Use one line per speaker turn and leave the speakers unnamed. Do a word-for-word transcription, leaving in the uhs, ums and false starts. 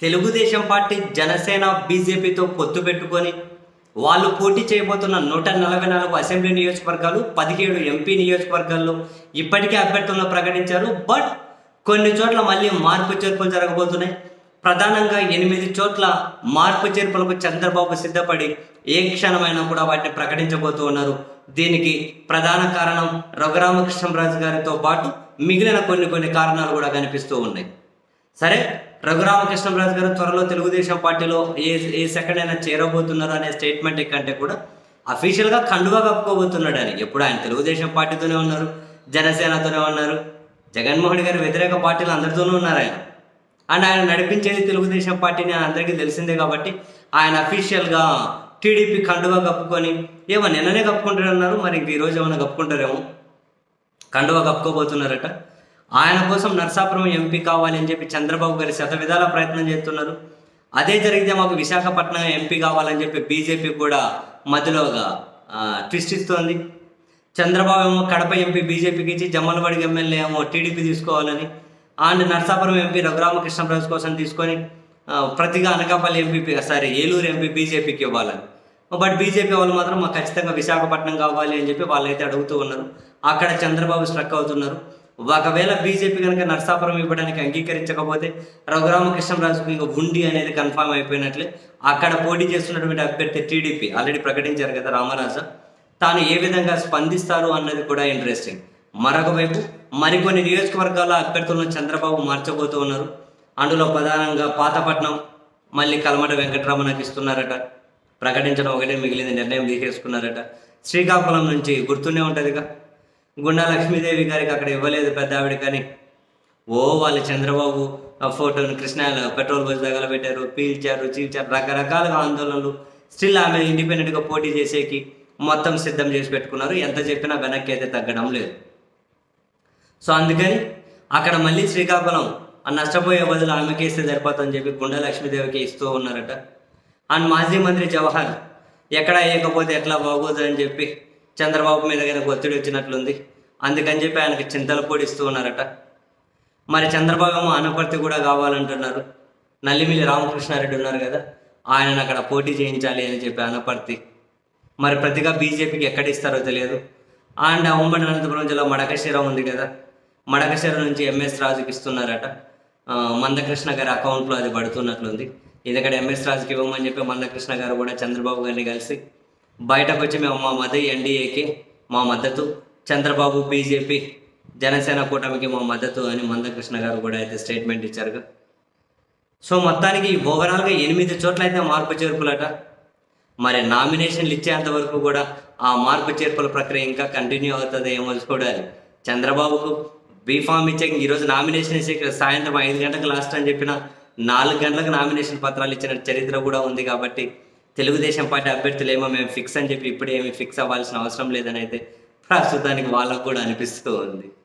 Telugu Desam party Janasena బీజేపీతో పొత్తు పెట్టుకొని వాళ్ళు పోటీ చేయబోతున్న నూట నలభై నాలుగు అసెంబ్లీ నియోజకవర్గాలు పదిహేడు ఎంపీ నియోజకవర్గాల్లో ఇప్పటికే అభ్యర్థులను ప్రకటించారు. బట్ కొన్ని చోట్ల మళ్ళీ మార్పు చేర్పులు జరగబోతున్నాయి. ప్రధానంగా ఎనిమిది చోట్ల మార్పు చేర్పులకు చంద్రబాబు సిద్ధపడి ఏ క్షణమైనా కూడా వాటిని ప్రకటించబోతూ ఉన్నారు. దీనికి ప్రధాన కారణం రఘురామకృష్ణరాజు గారితో పాటు మిగిలిన కొన్ని కొన్ని కారణాలు కూడా కనిపిస్తూ ఉన్నాయి. సరే, రఘురామకృష్ణరాజు గారు త్వరలో తెలుగుదేశం పార్టీలో ఏ ఏ సెకండ్ అయినా చేరబోతున్నారు అనే స్టేట్మెంట్ కంటే కూడా అఫీషియల్గా కండువా కప్పుకోబోతున్నాడు అని. ఎప్పుడు ఆయన తెలుగుదేశం పార్టీతోనే ఉన్నారు, జనసేనతోనే ఉన్నారు, జగన్మోహన్ గారి వ్యతిరేక పార్టీలు అందరితోనూ ఉన్నారు ఆయన. అండ్ ఆయన నడిపించేది తెలుగుదేశం పార్టీని అందరికీ తెలిసిందే కాబట్టి ఆయన అఫీషియల్గా టీడీపీ కండువా కప్పుకొని ఏమో నిన్ననే కప్పుకుంటారన్నారు, మరి ఇంక ఈరోజు ఏమైనా కప్పుకుంటారేమో, కండువా కప్పుకోబోతున్నారట. ఆయన కోసం నర్సాపురం ఎంపీ కావాలి అని చెప్పి చంద్రబాబు గారి శత విధాల ప్రయత్నం చేస్తున్నారు. అదే జరిగితే మాకు విశాఖపట్నం ఎంపీ కావాలని చెప్పి బీజేపీ కూడా మధ్యలోగా ట్విస్ట్ ఇస్తోంది. చంద్రబాబు ఏమో కడప ఎంపీ బీజేపీకి ఇచ్చి జమ్మలవాడి ఎమ్మెల్యే ఏమో టీడీపీ తీసుకోవాలని, అండ్ నర్సాపురం ఎంపీ రఘురామకృష్ణరాజు కోసం తీసుకొని ప్రతిగా Anakapalli MP sorry Eluru MP బీజేపీకి ఇవ్వాలని. బట్ బీజేపీ వాళ్ళు మాత్రం మాకు ఖచ్చితంగా విశాఖపట్నం కావాలి అని చెప్పి వాళ్ళైతే అడుగుతూ ఉన్నారు. అక్కడ చంద్రబాబు స్ట్రక్ అవుతున్నారు. ఒకవేళ బీజేపీ కనుక నర్సాపురం ఇవ్వడానికి అంగీకరించకపోతే రఘురామకృష్ణరాజుకు ఇంకా ఉండి అనేది కన్ఫామ్ అయిపోయినట్లే. అక్కడ పోటీ చేస్తున్నటువంటి అభ్యర్థి టీడీపీ ఆల్రెడీ ప్రకటించారు కదా రామరాజు, తాను ఏ విధంగా స్పందిస్తారు అన్నది కూడా ఇంట్రెస్టింగ్. మరొక వైపు మరికొన్ని నియోజకవర్గాల అభ్యర్థులను చంద్రబాబు మార్చబోతూ ఉన్నారు. అందులో ప్రధానంగా పాతపట్నం మళ్ళీ కలమట వెంకటరమణకి ఇస్తున్నారట, ప్రకటించడం ఒకటే మిగిలింది, నిర్ణయం తీసేసుకున్నారట. శ్రీకాకుళం నుంచి గుర్తునే ఉంటుందిగా, గుండా లక్ష్మీదేవి గారికి అక్కడ ఇవ్వలేదు పెద్ద ఆవిడ, కానీ ఓ వాళ్ళు చంద్రబాబు ఫోటోను కృష్ణా పెట్రోల్ బస్ దగ్గర పెట్టారు, పీల్చారు, చీల్చారు, రకరకాలుగా ఆందోళనలు. స్టిల్ ఆమె ఇండిపెండెంట్గా పోటీ చేసేకి మొత్తం సిద్ధం చేసి పెట్టుకున్నారు. ఎంత చెప్పినా వెనక్కి అయితే తగ్గడం లేదు. సో అందుకని అక్కడ మళ్ళీ శ్రీకాకుళం నష్టపోయే బదులు ఆమెకి ఇస్తే సరిపోతుందని చెప్పి గుండా లక్ష్మీదేవికి ఇస్తూ ఉన్నారట. అండ్ మాజీ మంత్రి జవహర్ ఎక్కడ వేయకపోతే ఎట్లా బాగోదు అని చెప్పి చంద్రబాబు మీద కనుక ఒత్తిడి వచ్చినట్లుంది. అందుకని చెప్పి ఆయనకి చింతలు పొడిస్తూ ఉన్నారట. మరి చంద్రబాబు ఏమో అనపర్తి కూడా కావాలంటున్నారు. నల్లిమిల్లి రామకృష్ణారెడ్డి ఉన్నారు కదా, ఆయనను అక్కడ పోటీ చేయించాలి అని చెప్పి అనపర్తి. మరి ప్రతిగా బీజేపీకి ఎక్కడ ఇస్తారో తెలియదు. అండ్ ఉమ్మడి అనంతపురం జిల్లా మడకశిర ఉంది కదా, మడకశిర నుంచి ఎంఎస్ రాజుకి ఇస్తున్నారట. మందకృష్ణ గారి అకౌంట్లో అది పడుతున్నట్లుంది. ఎందుకంటే ఎంఎస్ రాజుకి ఇవ్వమని చెప్పి మందకృష్ణ గారు కూడా చంద్రబాబు గారిని కలిసి బయటకు వచ్చి మేము మా మద్దతు ఎన్డీఏకి మా మద్దతు, చంద్రబాబు బీజేపీ జనసేన కూటమికి మా మద్దతు అని మందకృష్ణ గారు కూడా అయితే స్టేట్మెంట్ ఇచ్చారుగా. సో మొత్తానికి ఓవరాల్గా ఎనిమిది చోట్ల అయితే మార్పు చేర్పులట. మరి నామినేషన్లు ఇచ్చేంత వరకు కూడా ఆ మార్పు చేర్పుల ప్రక్రియ ఇంకా కంటిన్యూ అవుతుంది ఏమో చూడాలి. చంద్రబాబుకు బీఫామ్ ఇచ్చే ఈరోజు నామినేషన్ ఇచ్చే సాయంత్రం ఐదు గంటలకు లాస్ట్ అని చెప్పిన నాలుగు గంటలకు నామినేషన్ పత్రాలు ఇచ్చిన చరిత్ర కూడా ఉంది. కాబట్టి తెలుగుదేశం పార్టీ అభ్యర్థులు ఏమో మేము ఫిక్స్ అని చెప్పి ఇప్పుడు ఏమి ఫిక్స్ అవ్వాల్సిన అవసరం లేదని అయితే ప్రస్తుతానికి వాళ్ళకు కూడా అనిపిస్తూ ఉంది.